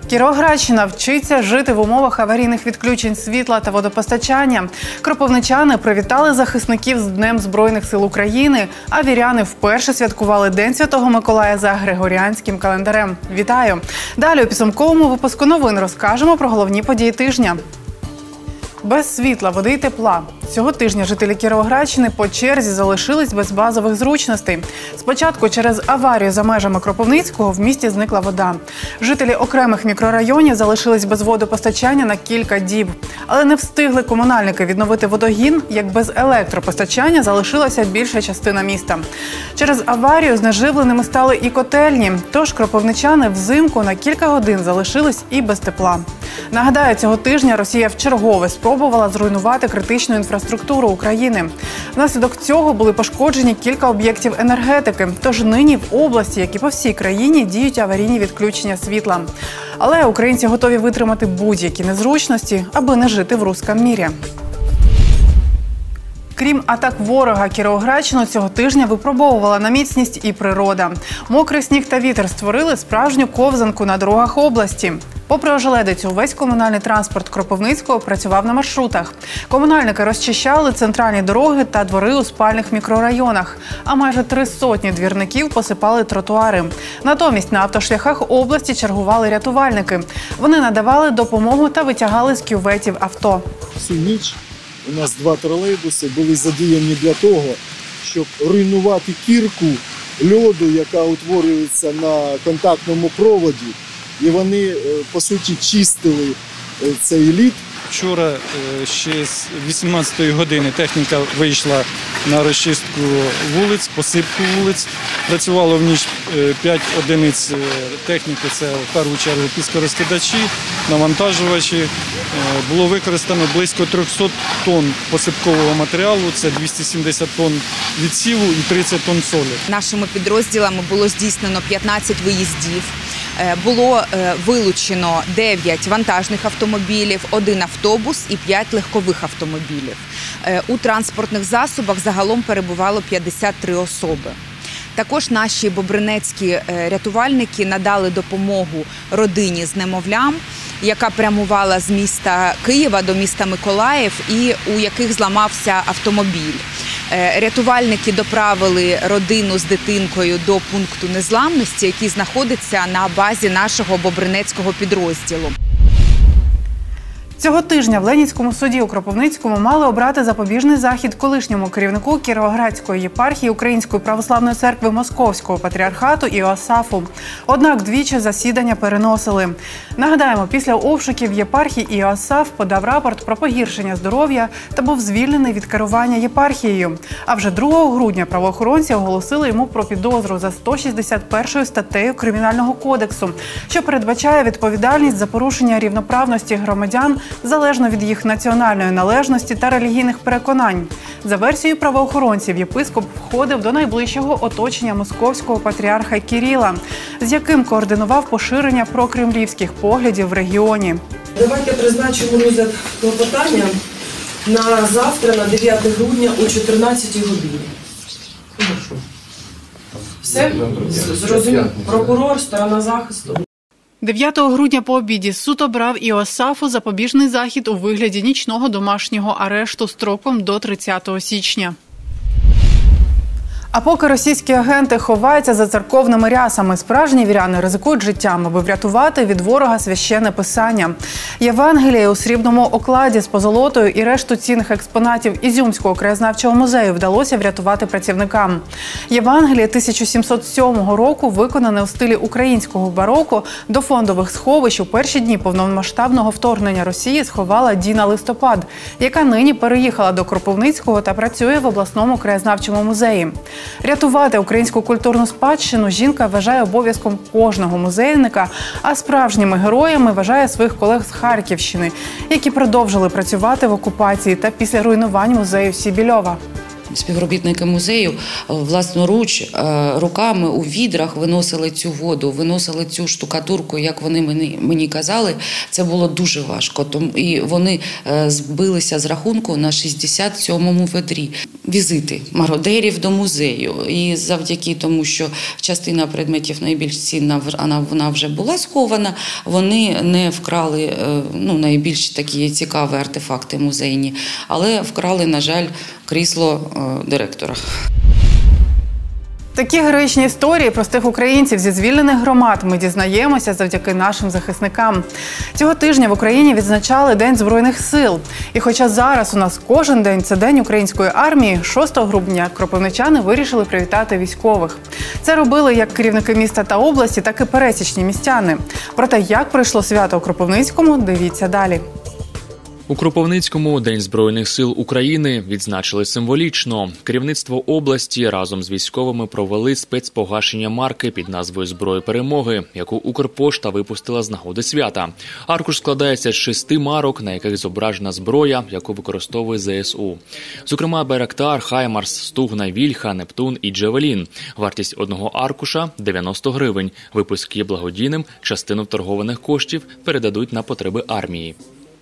Кіровоградщина вчиться жити в умовах аварійних відключень світла та водопостачання. Кропивничани привітали захисників з Днем Збройних сил України, а віряни вперше святкували День Святого Миколая за григоріанським календарем. Вітаю! Далі у підсумковому випуску новин розкажемо про головні події тижня. Без світла, води і тепла. Цього тижня жителі Кіровоградщини по черзі залишились без базових зручностей. Спочатку через аварію за межами Кропивницького в місті зникла вода. Жителі окремих мікрорайонів залишились без водопостачання на кілька діб. Але не встигли комунальники відновити водогін, як без електропостачання залишилася більша частина міста. Через аварію знеживленими стали і котельні, тож кропивничани взимку на кілька годин залишились і без тепла. Нагадаю, цього тижня Росія вчергове спробувала зруйнувати критичну інфраструктуру України. Внаслідок цього були пошкоджені кілька об'єктів енергетики. Тож нині в області, як і по всій країні, діють аварійні відключення світла. Але українці готові витримати будь-які незручності, аби не жити в руському мірі. Крім атак ворога, Кіровоградщину цього тижня випробовувала на міцність і природа. Мокрий сніг та вітер створили справжню ковзанку на дорогах області. Попри ожеледицю, весь комунальний транспорт Кропивницького працював на маршрутах. Комунальники розчищали центральні дороги та двори у спальних мікрорайонах, а майже 300 двірників посипали тротуари. Натомість на автошляхах області чергували рятувальники. Вони надавали допомогу та витягали з кюветів авто. Всю ніч у нас 2 тролейбуси були задіяні для того, щоб руйнувати кірку льоду, яка утворюється на контактному проводі. І вони, по суті, чистили цей лід. Вчора ще з 18-ї години техніка вийшла на розчистку вулиць, посипку вулиць. Працювало в ніч 5 одиниць техніки, це в першу чергу піскорозкидачі, навантажувачі. Було використано близько 300 тонн посипкового матеріалу, це 270 тонн відсіву і 30 тонн солі. Нашими підрозділами було здійснено 15 виїздів. Було вилучено 9 вантажних автомобілів, 1 автобус і 5 легкових автомобілів. У транспортних засобах загалом перебувало 53 особи. Також наші бобринецькі рятувальники надали допомогу родині з немовлям, яка прямувала з міста Києва до міста Миколаїв і у яких зламався автомобіль. Рятувальники доправили родину з дитинкою до пункту незламності, який знаходиться на базі нашого бобринецького підрозділу. Цього тижня в Ленінському суді у Кропивницькому мали обрати запобіжний захід колишньому керівнику Кіровоградської єпархії Української православної церкви Московського патріархату Іосафу. Однак двічі засідання переносили. Нагадаємо, після обшуків єпархії Іосаф подав рапорт про погіршення здоров'я та був звільнений від керування єпархією. А вже 2 грудня правоохоронці оголосили йому про підозру за 161 статтею Кримінального кодексу, що передбачає відповідальність за порушення рівноправності громадян залежно від їх національної належності та релігійних переконань. За версією правоохоронців, єпископ входив до найближчого оточення московського патріарха Кирила, з яким координував поширення прокремлівських поглядів в регіоні. Давайте призначимо розгляд клопотання на завтра, на 9 грудня о 14 годині. Все? Зрозуміло. Прокурор, сторона захисту. 9 грудня по обіді суд обрав Іосафу запобіжний захід у вигляді нічного домашнього арешту строком до 30 січня. А поки російські агенти ховаються за церковними рясами, справжні віряни ризикують життям, аби врятувати від ворога священне писання. Євангеліє у срібному окладі з позолотою і решту цінних експонатів Ізюмського краєзнавчого музею вдалося врятувати працівникам. Євангеліє 1707 року, виконане у стилі українського бароко, до фондових сховищ у перші дні повномасштабного вторгнення Росії сховала Діна Листопад, яка нині переїхала до Кропивницького та працює в обласному краєзнавчому музеї. Рятувати українську культурну спадщину жінка вважає обов'язком кожного музейника, а справжніми героями вважає своїх колег з Харківщини, які продовжили працювати в окупації та після руйнувань музею Сібільова. співробітники музею власноруч, руками у відрах виносили цю воду, виносили цю штукатурку, як вони мені казали. Це було дуже важко. І вони збилися з рахунку на 67-му ведрі. Візити мародерів до музею. І завдяки тому, що частина предметів найбільш цінна, вона вже була схована, вони не вкрали найбільш такі цікаві артефакти музейні, але вкрали, на жаль, крісло директора. Такі героїчні історії простих українців зі звільнених громад ми дізнаємося завдяки нашим захисникам. Цього тижня в Україні відзначали День Збройних сил. І хоча зараз у нас кожен день – це День української армії, 6 грудня кропивничани вирішили привітати військових. Це робили як керівники міста та області, так і пересічні містяни. Про те, як пройшло свято у Кропивницькому, дивіться далі. У Кропивницькому День Збройних сил України відзначили символічно. Керівництво області разом з військовими провели спецпогашення марки під назвою «Зброя перемоги», яку Укрпошта випустила з нагоди свята. Аркуш складається з 6 марок, на яких зображена зброя, яку використовує ЗСУ. Зокрема, Байрактар, Хаймарс, Стугна, Вільха, Нептун і Джавелін. Вартість одного аркуша – 90 гривень. Випуск є благодійним, частину вторгованих коштів передадуть на потреби армії.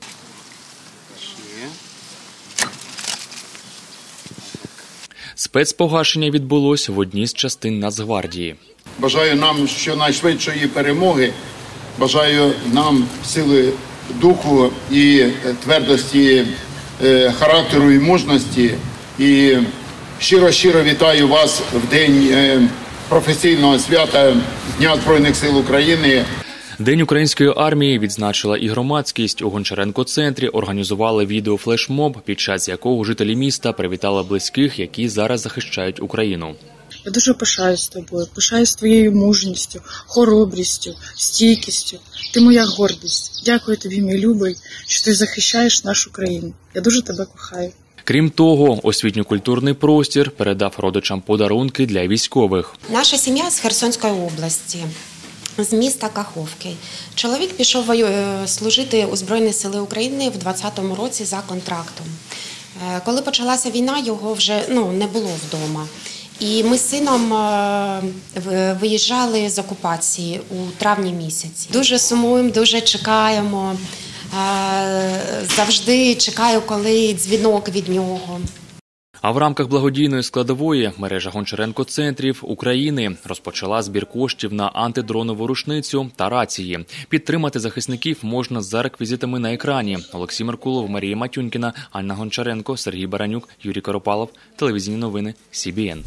Спецпогашення відбулось в одній з частин Нацгвардії. Бажаю нам щонайшвидшої перемоги, бажаю нам сили духу і твердості характеру і мужності. І щиро вітаю вас в день професійного свята Дня Збройних сил України. День української армії відзначила і громадськість. У Гончаренко-центрі організували відеофлешмоб, під час якого жителі міста привітали близьких, які зараз захищають Україну. Я дуже пишаюсь тобою, пишаюсь твоєю мужністю, хоробрістю, стійкістю. Ти моя гордість. Дякую тобі, мій любий, що ти захищаєш нашу країну. Я дуже тебе кохаю. Крім того, освітньо-культурний простір передав родичам подарунки для військових. Наша сім'я з Херсонської області. З міста Каховки. Чоловік пішов служити у Збройні сили України в 2020 році за контрактом. Коли почалася війна, його вже не було вдома. І ми з сином виїжджали з окупації у травні місяці. Дуже сумуємо, дуже чекаємо. Завжди чекаю, коли дзвінок від нього. А в рамках благодійної складової мережа Гончаренко-центрів України розпочала збір коштів на антидронову рушницю та рації. Підтримати захисників можна за реквізитами на екрані. Олексій Меркулов, Марія Матюнькіна, Анна Гончаренко, Сергій Баранюк, Юрій Коропалов. Телевізійні новини СІБІН.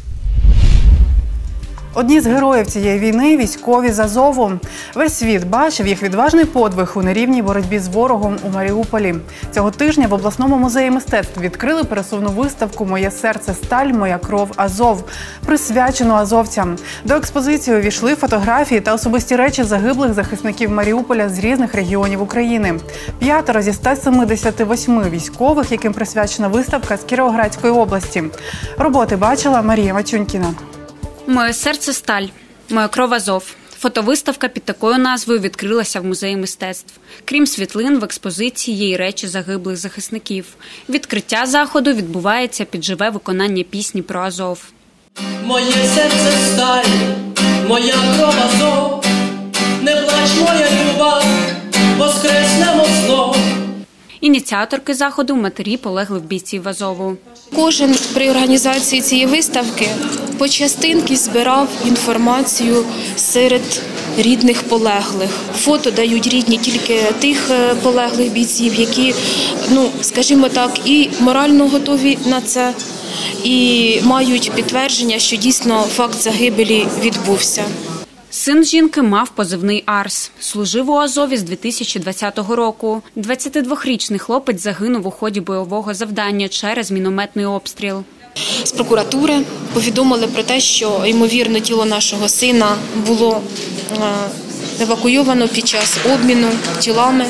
Одні з героїв цієї війни – військові з Азову. Весь світ бачив їх відважний подвиг у нерівній боротьбі з ворогом у Маріуполі. Цього тижня в обласному музеї мистецтв відкрили пересувну виставку «Моє серце сталь, моя кров Азов», присвячену азовцям. До експозиції увійшли фотографії та особисті речі загиблих захисників Маріуполя з різних регіонів України. 5 зі 178 військових, яким присвячена виставка, з Кіровоградської області. Роботи бачила Марія Матюнькіна. «Моє серце сталь, моя кров Азов». Фотовиставка під такою назвою відкрилася в музеї мистецтв. Крім світлин, в експозиції є й речі загиблих захисників. Відкриття заходу відбувається під живе виконання пісні про Азов. Моє серце сталь, моя кров Азов, не плач, моя люба, воскреснемо знов. Ініціаторки заходу – матері полеглих бійців Азову. Кожен при організації цієї виставки по частинки збирав інформацію серед рідних полеглих. Фото дають рідні тільки тих полеглих бійців, які, скажімо так, і морально готові на це, і мають підтвердження, що дійсно факт загибелі відбувся. Син жінки мав позивний «Арс». Служив у Азові з 2020 року. 22-річний хлопець загинув у ході бойового завдання через мінометний обстріл. З прокуратури повідомили про те, що, ймовірно, тіло нашого сина було евакуйовано під час обміну тілами.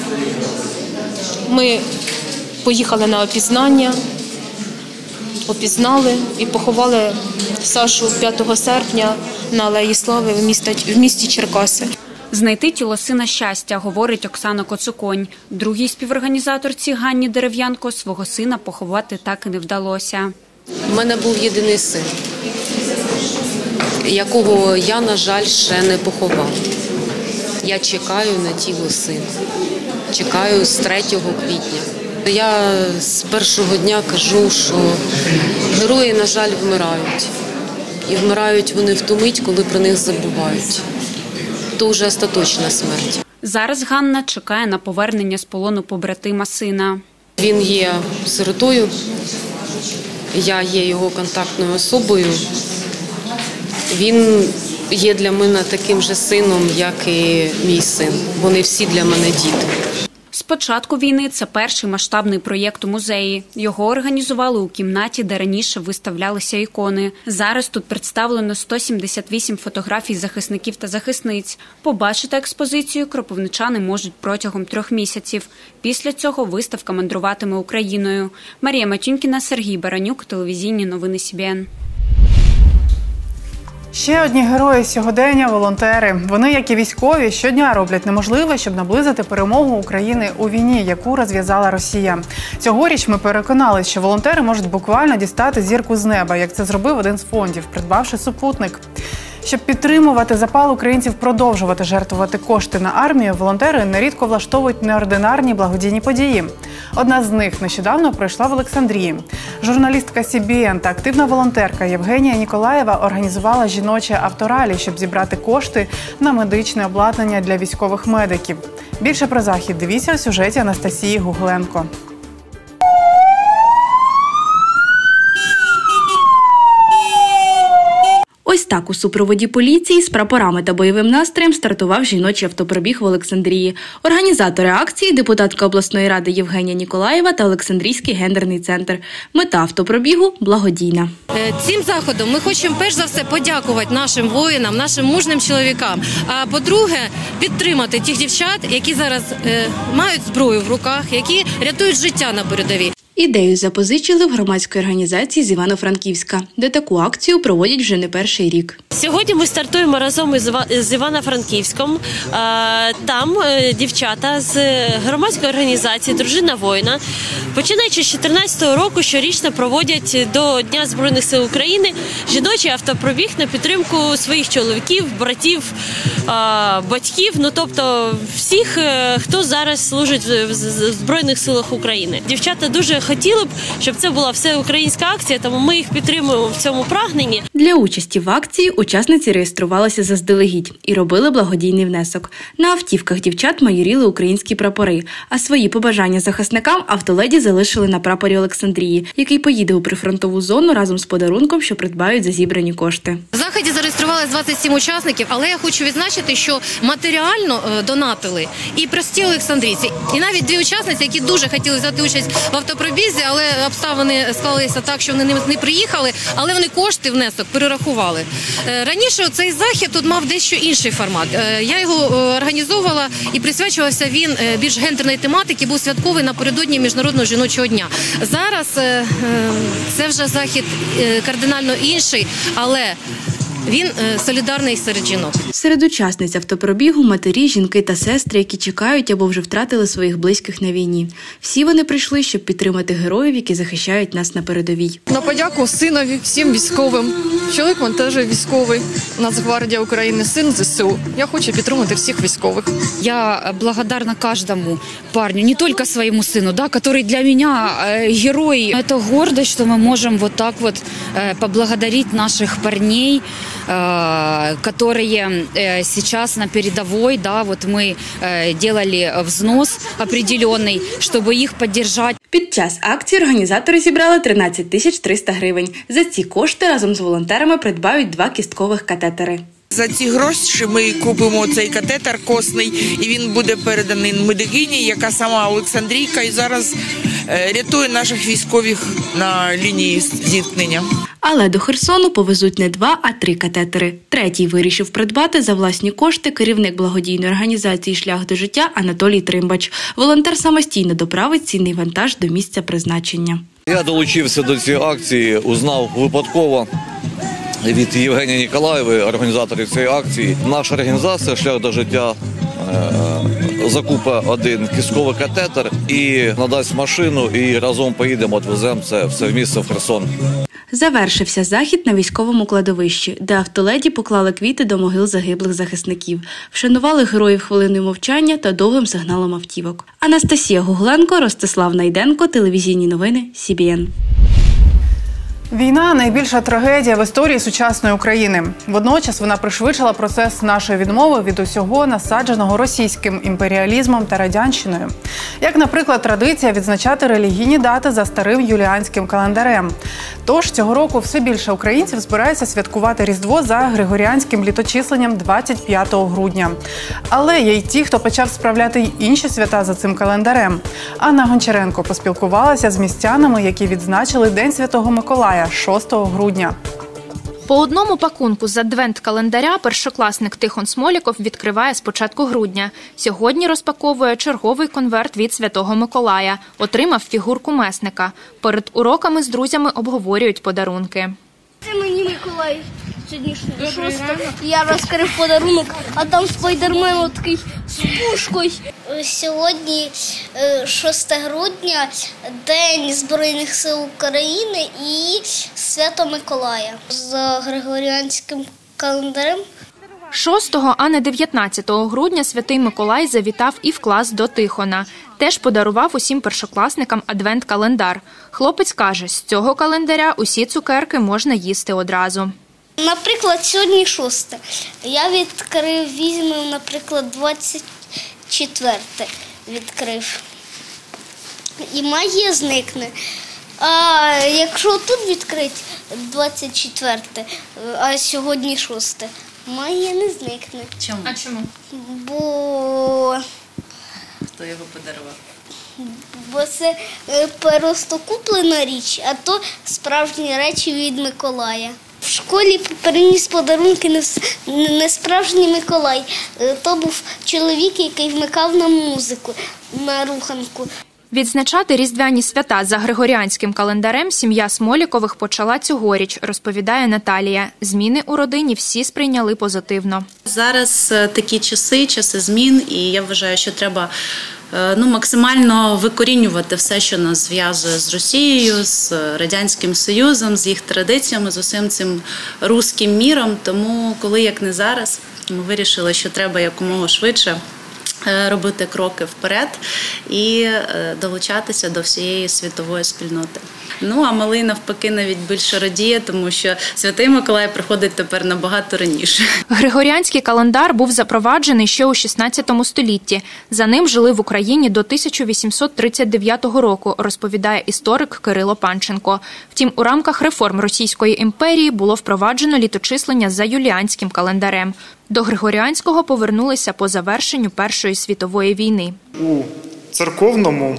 Ми поїхали на опізнання, опізнали і поховали Сашу 5 серпня на Алеї Слави в місті Черкаси. Знайти тіло сина щастя, говорить Оксана Коцуконь. Другій співорганізаторці Ганні Дерев'янко свого сина поховати так і не вдалося. У мене був єдиний син, якого я, на жаль, ще не поховала. Я чекаю на тіло сина. Чекаю з 3 квітня. Я з першого дня кажу, що герої, на жаль, вмирають. І вмирають вони в ту мить, коли про них забувають. То вже остаточна смерть. Зараз Ганна чекає на повернення з полону побратима сина. Він є сиротою, я є його контактною особою. Він є для мене таким же сином, як і мій син. Вони всі для мене діти. З початку війни це перший масштабний проєкт у музеї. Його організували у кімнаті, де раніше виставлялися ікони. Зараз тут представлено 178 фотографій захисників та захисниць. Побачити експозицію кропивничани можуть протягом 3 місяців. Після цього виставка мандруватиме Україною. Марія Матюнькіна, Сергій Баранюк, телевізійні новини СІБІН. Ще одні герої сьогодення – волонтери. Вони, як і військові, щодня роблять неможливе, щоб наблизити перемогу України у війні, яку розв'язала Росія. Цьогоріч ми переконалися, що волонтери можуть буквально дістати зірку з неба, як це зробив один з фондів, придбавши супутник. Щоб підтримувати запал українців продовжувати жертвувати кошти на армію, волонтери нерідко влаштовують неординарні благодійні події. Одна з них нещодавно пройшла в Олександрії. Журналістка СІБІН та активна волонтерка Євгенія Ніколаєва організувала жіноче авторалі, щоб зібрати кошти на медичне обладнання для військових медиків. Більше про захід дивіться у сюжеті Анастасії Гугленко. Ось так у супроводі поліції з прапорами та бойовим настроєм стартував жіночий автопробіг в Олександрії. Організатори акції – депутатка обласної ради Євгенія Ніколаєва та Олександрійський гендерний центр. Мета автопробігу – благодійна. Цим заходом ми хочемо перш за все подякувати нашим воїнам, нашим мужним чоловікам. А по-друге, підтримати тих дівчат, які зараз мають зброю в руках, які рятують життя на передовій. Ідею запозичили в громадської організації з Івано-Франківська, де таку акцію проводять вже не перший рік. Сьогодні ми стартуємо разом з Івано-Франківськом. Там дівчата з громадської організації «Дружина воїна», починаючи з 2014 року, щорічно проводять до Дня Збройних сил України жіночий автопробіг на підтримку своїх чоловіків, братів, батьків, тобто всіх, хто зараз служить в Збройних силах України. Дівчата дуже хотіли б, щоб це була всеукраїнська акція, тому ми їх підтримуємо в цьому прагненні. Для участі в акції учасниці реєструвалися заздалегідь і робили благодійний внесок. На автівках дівчат майоріли українські прапори, а свої побажання захисникам автоледі залишили на прапорі Олександрії, який поїде у прифронтову зону разом з подарунком, що придбають за зібрані кошти. В заході зареєструвалися 27 учасників, але я хочу відзначити, що матеріально донатили і прості олександрійці, і навіть 2 учасниці, які дуже хотіли взяти участь в автопробізі, але обставини склалися так, що вони не приїхали, але вони кошти внесок перерахували. Раніше цей захід тут мав дещо інший формат. Я його організовувала і присвячувався він більш гендерної тематики, був святковий напередодні Міжнародного жіночого дня. Зараз це вже захід кардинально інший, але він солідарний серед жінок. Серед учасниць автопробігу – матері, жінки та сестри, які чекають або вже втратили своїх близьких на війні. Всі вони прийшли, щоб підтримати героїв, які захищають нас на передовій. На подяку синові, всім військовим. Чоловік він теж військовий, Нацгвардія України, син ЗСУ. Я хочу підтримати всіх військових. Я благодарна каждому парню, не только своему сыну, который для меня герой. Это гордость, что мы можем вот так вот поблагодарить наших парней, которые сейчас на передовой, мы делали взнос определенный, чтобы их поддержать. Під час акції організатори зібрали 13 300 гривень. За ці кошти разом з волонтерами придбають 2 кісткових катетери. За ці гроші ми купимо цей катетер косний, і він буде переданий медикині, яка сама Олександрійка, і зараз рятує наших військових на лінії зіткнення. Але до Херсону повезуть не 2, а 3 катетери. Третій вирішив придбати за власні кошти керівник благодійної організації «Шлях до життя» Анатолій Тримбач. Волонтер самостійно доправить цінний вантаж до місця призначення. Я долучився до цієї акції, узнав випадково від Євгенії Ніколаєвої, організаторів цієї акції. Наша організація «Шлях до життя» закупить 1 кістковий катетер і надасть машину, і разом поїдемо, відвеземо це все в місце в Херсон. Завершився захід на військовому кладовищі, де автоледі поклали квіти до могил загиблих захисників, вшанували героїв хвилиною мовчання та довгим сигналом автівок. Анастасія Гугленко, Ростислав Найденко, телевізійні новини СІБІН. Війна – найбільша трагедія в історії сучасної України. Водночас вона пришвидшила процес нашої відмови від усього насадженого російським імперіалізмом та радянщиною. Як, наприклад, традиція відзначати релігійні дати за старим юліанським календарем. Тож цього року все більше українців збираються святкувати Різдво за григоріанським літочисленням 25 грудня. Але є й ті, хто почав справляти й інші свята за цим календарем. Анна Гончаренко поспілкувалася з містянами, які відзначили День Святого Миколая 6 грудня. По одному пакунку з адвент-календаря першокласник Тихон Смоліков відкриває з початку грудня. Сьогодні розпаковує черговий конверт від Святого Миколая. Отримав фігурку месника. Перед уроками з друзями обговорюють подарунки. Це мені Миколай сьогодні 6. Я розкрив подарунок, а там спайдермен такий з пушкою. Сьогодні 6 грудня, День Збройних сил України і Свято Миколая. За григоріанським календарем. 6, а не 19 грудня Святий Миколай завітав і в клас до Тихона. Теж подарував усім першокласникам адвент-календар. Хлопець каже, з цього календаря усі цукерки можна їсти одразу. Наприклад, сьогодні 6. Я відкрив, візьмемо, наприклад, 24 відкрив. І магія зникне. А якщо тут відкрити 24, а сьогодні 6, магія не зникне. Чому? А чому? Бо... Хто його подарував? Бо це просто куплена річ, а то справжні речі від Миколая. В школі переніс подарунки не справжній Миколай. То був чоловік, який вмикав нам музику на руханку. Відзначати різдвяні свята за григоріанським календарем сім'я Смолікових почала цьогоріч, розповідає Наталія. Зміни у родині всі сприйняли позитивно. Зараз такі часи змін, і я вважаю, що треба максимально викорінювати все, що нас зв'язує з Росією, з Радянським Союзом, з їх традиціями, з усім цим руським міром. Тому, коли як не зараз, ми вирішили, що треба якомога швидше робити кроки вперед і долучатися до всієї світової спільноти. А малий навпаки навіть більше радіє, тому що Святий Миколай приходить тепер набагато раніше. Григоріанський календар був запроваджений ще у 16 столітті. За ним жили в Україні до 1839 року, розповідає історик Кирило Панченко. Втім, у рамках реформ Російської імперії було впроваджено літочислення за юліанським календарем. До Григоріанського повернулися по завершенню Першої світової війни. У церковному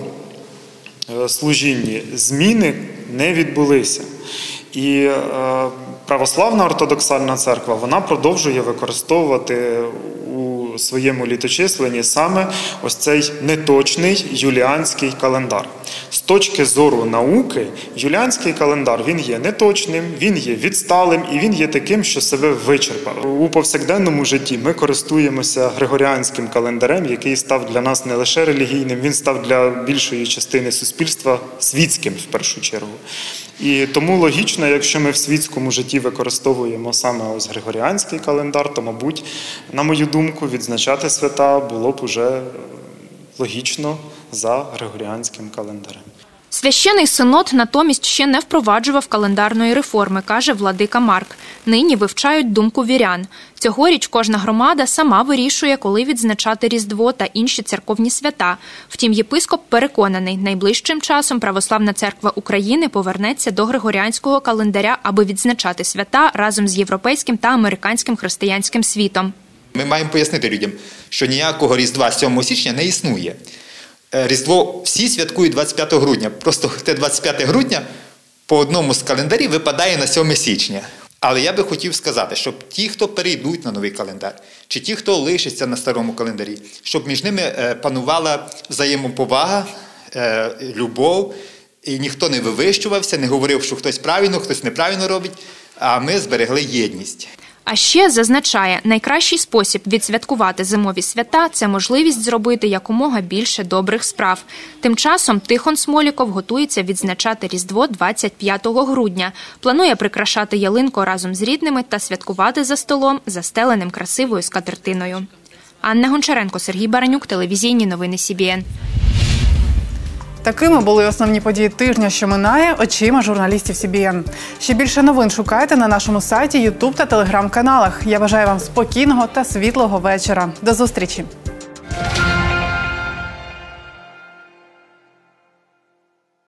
служінні зміни не відбулися. І православна ортодоксальна церква, вона продовжує використовувати у своєму літочисленні саме ось цей неточний юліанський календар. З точки зору науки, юліанський календар, він є неточним, він є відсталим і він є таким, що себе вичерпав. У повсякденному житті ми користуємося григоріанським календарем, який став для нас не лише релігійним, він став для більшої частини суспільства світським в першу чергу. І тому логічно, якщо ми в світському житті використовуємо саме ось григоріанський календар, то, мабуть, на мою думку, відзначати свята було б уже логічно за григоріанським календарем. Священий синод натомість ще не впроваджував календарної реформи, каже владика Марк. Нині вивчають думку вірян. Цьогоріч кожна громада сама вирішує, коли відзначати Різдво та інші церковні свята. Втім, єпископ переконаний, найближчим часом Православна церква України повернеться до григоріанського календаря, аби відзначати свята разом з європейським та американським християнським світом. Ми маємо пояснити людям, що ніякого Різдва 7 січня не існує. Різдво всі святкують 25 грудня. Просто те 25 грудня по одному з календарів випадає на 7 січня. Але я би хотів сказати, щоб ті, хто перейдуть на новий календар, чи ті, хто лишиться на старому календарі, щоб між ними панувала взаємоповага, любов, і ніхто не вивищувався, не говорив, що хтось правильно, хтось неправильно робить, а ми зберегли єдність. А ще зазначає, найкращий спосіб відсвяткувати зимові свята – це можливість зробити якомога більше добрих справ. Тим часом Тихон Смоліков готується відзначати Різдво 25 грудня. Планує прикрашати ялинку разом з рідними та святкувати за столом, застеленим красивою скатертиною. Анна Гончаренко, Сергій Баранюк, телевізійні новини СІБІН. Такими були основні події тижня, що минає, очима журналістів СІБІН. Ще більше новин шукайте на нашому сайті, Ютуб та Телеграм-каналах. Я бажаю вам спокійного та світлого вечора. До зустрічі!